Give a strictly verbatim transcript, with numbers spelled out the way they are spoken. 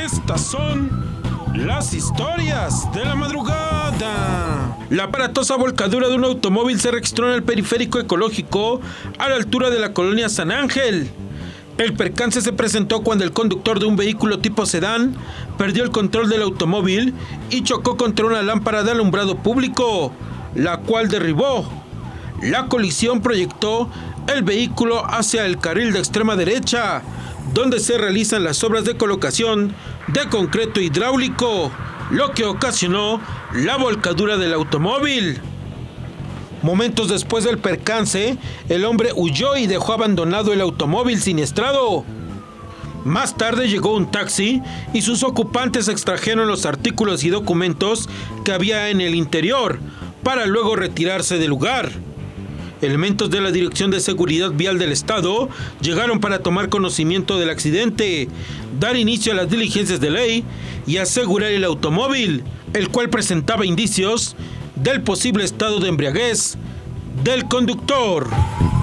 Estas son las historias de la madrugada. La aparatosa volcadura de un automóvil se registró en el periférico ecológico a la altura de la colonia San Ángel. El percance se presentó cuando el conductor de un vehículo tipo sedán perdió el control del automóvil y chocó contra una lámpara de alumbrado público, la cual derribó. La colisión proyectó el vehículo hacia el carril de extrema derecha, donde se realizan las obras de colocación de concreto hidráulico, lo que ocasionó la volcadura del automóvil. Momentos después del percance, el hombre huyó y dejó abandonado el automóvil siniestrado. Más tarde llegó un taxi y sus ocupantes extrajeron los artículos y documentos que había en el interior para luego retirarse del lugar. Elementos de la Dirección de Seguridad Vial del Estado llegaron para tomar conocimiento del accidente, dar inicio a las diligencias de ley y asegurar el automóvil, el cual presentaba indicios del posible estado de embriaguez del conductor.